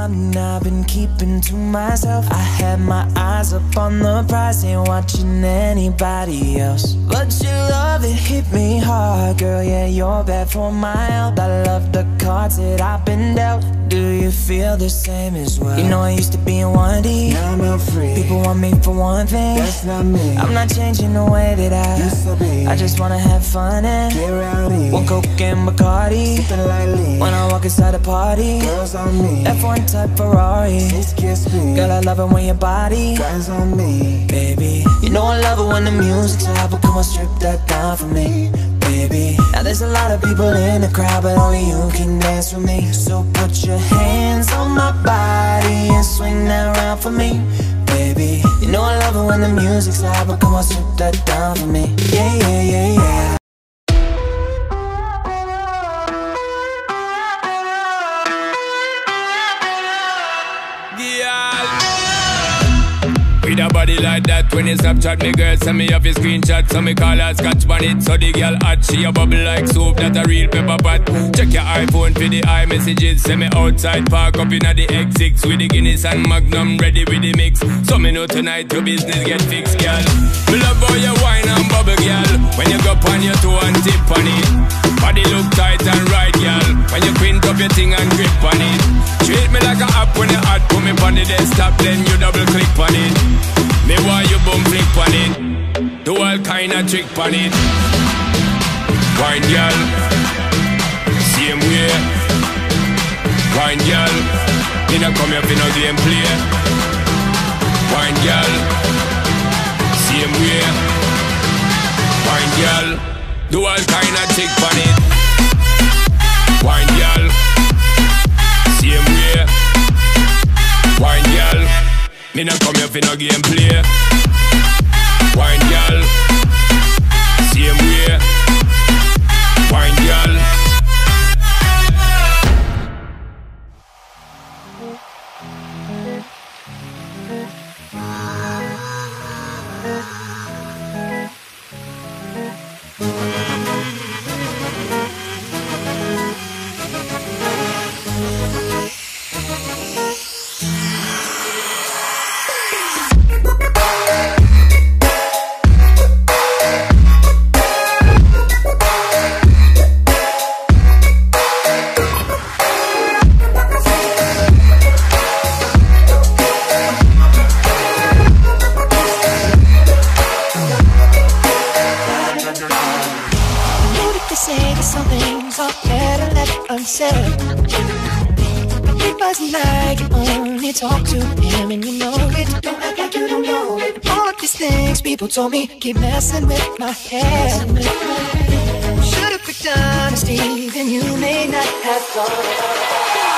something I've been keeping to myself. I had my eyes up on the prize, ain't watching anybody else. But your love, it hit me hard, girl, yeah, you're bad for my health. I love the cards that I've been dealt. Do you feel the same as well? You know I used to be in 1D, now I'm out free. People want me for one thing, that's not me. I'm not changing the way that I used to be. I just wanna have fun and get rowdy. one Coke and Bacardi, sipping lightly. When I walk inside a party, girls on me. F1 type Ferrari, Taste kiss me. Girl, I love it when your body guys on me. Baby, you know I love it when the music's loud, but come on, strip that down for me. Baby, now there's a lot of people in the crowd, but only you can dance with me. So put your hands on my body and swing that round for me. Baby, you know I love it when the music's loud, but come on, strip that down for me. Yeah, yeah, yeah, yeah. With a body like that, when you Snapchat me girl, send me off your screenshot. So me call her scotch on it, so the girl hot. She a bubble like soup, that a real pepper pot. Check your iPhone for the iMessages. Send me outside, park up inna the X6 with the Guinness and Magnum ready with the mix. So me know tonight your business get fixed, girl. Me love how you wine and bubble, girl. When you go on your toe and tip on it, body look tight and right, girl. When you quint up your thing and grip on it, treat me like a app when you hot. Put me on the desktop, then you double click on it. Me want you bum flick on it, do all kind of trick on it. Wine girl, same way. Wine girl, me not come here for no game play. Wine girl, same way. Wine girl, do all kind of trick on it. Wine girl, same way. Wine girl, me not come here for no game play. Wine girl, same way. Wine girl. Talk to him and you know it. Don't act like you don't know it. All of these things people told me keep messing with my head. Should've picked honesty, then you may not have thought.